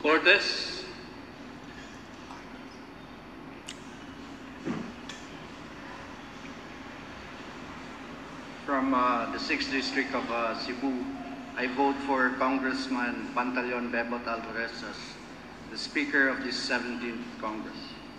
Cortes. From the 6th District of Cebu, I vote for Congressman Pantaleon Bebot Alvarez as the Speaker of this 17th Congress.